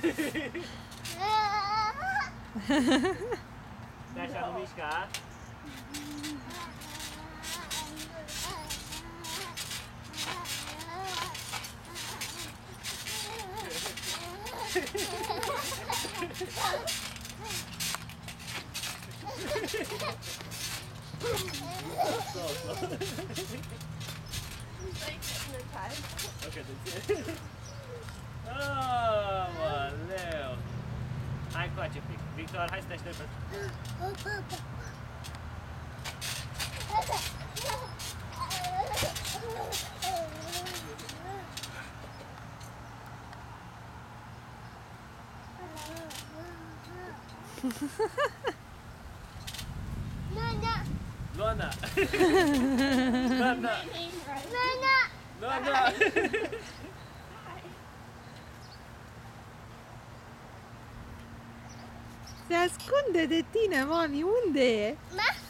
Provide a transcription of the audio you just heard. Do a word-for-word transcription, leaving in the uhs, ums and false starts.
Stai așa, nu mișca. Slow, slow. Ok, dă-ți. Aoleu! Hai coace pic. Victor, hai să te aștepți. Nana. Luana! Luana! Nana. Luana! Se ascunde de tine, mami. Unde e? Ma?